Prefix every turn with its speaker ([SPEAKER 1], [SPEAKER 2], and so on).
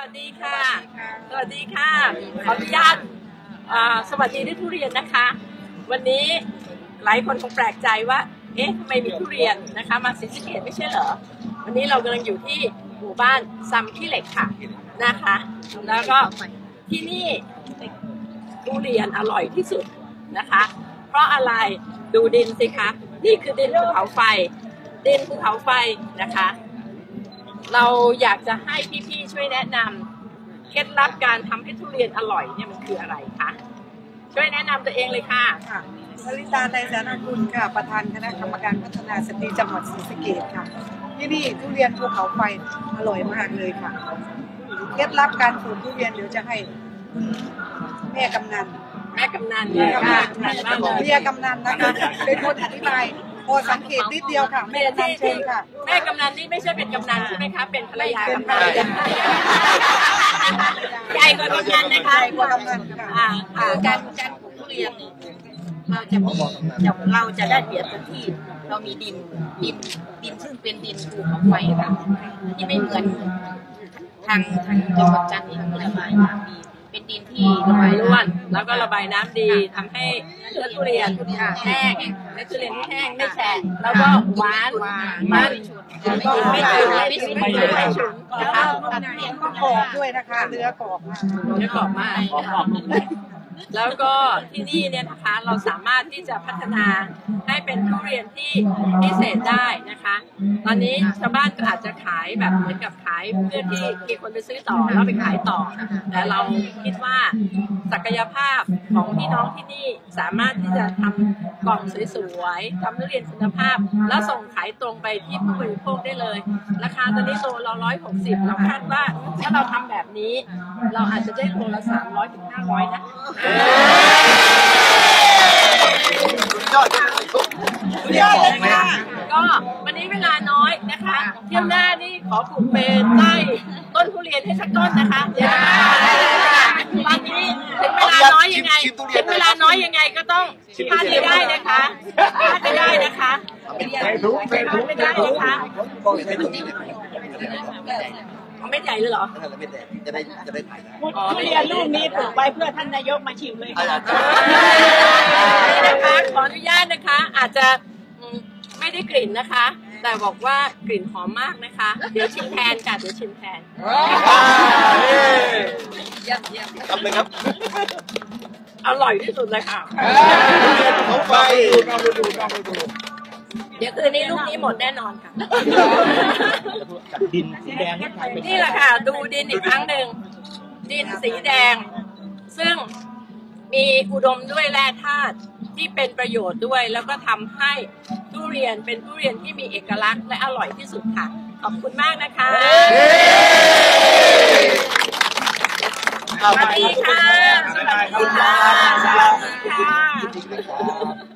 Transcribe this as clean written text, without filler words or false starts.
[SPEAKER 1] วัสดีค่ะสวัสดีค่ะขออนุญาตสวัสดีด้วยทุเรียนนะคะวันนี้หลายคนคงแปลกใจว่าเอ๊ะทำไมมีทุเรียนนะคะมาศรีสะเกษไม่ใช่เหรอวันนี้เรากำลังอยู่ที่หมู่บ้านซำขี้เหล็กค่ะนะคะแล้วก็ที่นี่ทุเรียนอร่อยที่สุดนะคะเพราะอะไรดูดินสิคะนี่คือดินภูเขาไฟดินภูเขาไฟนะคะเราอยากจะให้พี่ๆช่วยแนะนำเคล็ดลับการทำให้ทุเรียนอร่อยเนี่ยมันคืออะไรคะช่วยแนะนำตัวเองเลยค่ะ
[SPEAKER 2] วริตาไตรสารกุลค่ะประธานคณะกรรมการพัฒนาสตรีจังหวัดศรีสะเกษค่ะที่นี่ทุเรียนภูเขาไฟอร่อยมากเลยค่ะเคล็ดลับการปลูกทุเรียนเดี๋ยวจะให้แม่กำนัน
[SPEAKER 1] เลยค่ะ
[SPEAKER 2] เมียกำนันนะคะเป็นคนอธิบายพอสังเกตนิดเดียวค่ะแม่กำนันเชิญค่ะ
[SPEAKER 1] แม่กำนันนี่ไม่ใช่เป็นกำนันใช่ไหมคะเป็นภรรยากำนันใหญ่กว่ากำนันนะคะ
[SPEAKER 2] ใหญ่กว่ากำนันค่ะ
[SPEAKER 3] การปลูกทุเรียนเราจะได้เปรียบตรงที่เรามีดินซึ่งเป็นดินภูเขาไฟค่ะที่ไม่เหมือนทางจังหวัดจันทร์ที่ระบายน้ำดีเป็นดินที่ระบาย
[SPEAKER 1] ร่วนแล้วก็ระบายน้ำดีทำให้เนื้อทุเรียนแห้งเนื้อทุเรียนที่แห้งไม่แฉะแล้วก็หวานมันไม่ฉุนนะคะ
[SPEAKER 2] เรียนก็กรอบด้วยนะคะเนื้อกรอบ
[SPEAKER 1] มากแล้วก็ที่นี่เนี่ยนะคะเราสามารถที่จะพัฒนาให้เป็นทุเรียนที่พิเศษได้นะคะตอนนี้ชาวบ้านก็อาจจะขายแบบเหมือนกับขายเพื่อที่มีคนไปซื้อต่อแล้วไปขายต่อแต่เราคิดว่าศักยภาพของพี่น้องที่นี่สามารถที่จะทำกล่องสวยๆทำทุเรียนคุณภาพแล้วส่งขายตรงไปที่ผู้บริโภคได้เลยราคาตอนนี้โลละ160เราคาดว่าถ้าเราทำแบบนี้เราอาจจะได้โลละ300 ถึง 500นะ
[SPEAKER 2] ยอดเลยค่ะ
[SPEAKER 1] ก็วันนี้เวลาน้อยนะคะเที่ยวหน้านี่ขอปลูกเป็นไร่ต้นทุเรียนให้สักต้นนะคะเดี๋ยวตอนนี้ถึงเวลาน้อยยังไงก็ต้องพลาดไม่ได้นะคะไม่ได้นะคะไม่ได้นะคะไม่ใหญ่เลยเหรอ
[SPEAKER 2] จะได้ถ่าย
[SPEAKER 3] ทุเรียนลูกนี้ปลูกไว้เพื่อท่านนายกมาชิมเลยค่ะ
[SPEAKER 1] นี่นะคะขออนุญาตนะคะอาจจะไม่ได้กลิ่นนะคะแต่บอกว่ากลิ่นหอมมากนะคะเดี๋ยวชิมแทนค่ะเดี๋ยวชิมแทน
[SPEAKER 2] ทำเลยครับ
[SPEAKER 1] อร่อยที่สุดเลยค่ะ
[SPEAKER 2] เขาไป
[SPEAKER 1] เดี๋ยวคืนนี้ลูกนี้หมดแน่นอนค่ะ
[SPEAKER 2] ดินสีแดง
[SPEAKER 1] นี่แหละค่ะดูดินอีกครั้งหนึ่งดินสีแดงซึ่งมีอุดมด้วยแร่ธาตุที่เป็นประโยชน์ด้วยแล้วก็ทำให้ทุเรียนเป็นทุเรียนที่มีเอกลักษณ์และอร่อยที่สุดค่ะขอบคุณมากนะคะสวัสดีค่ะสวัสดีค่ะ